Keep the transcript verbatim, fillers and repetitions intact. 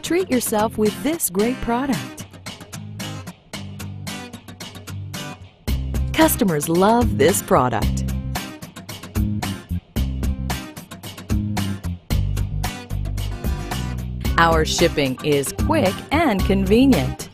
Treat yourself with this great product. Customers love this product. Our shipping is quick and convenient.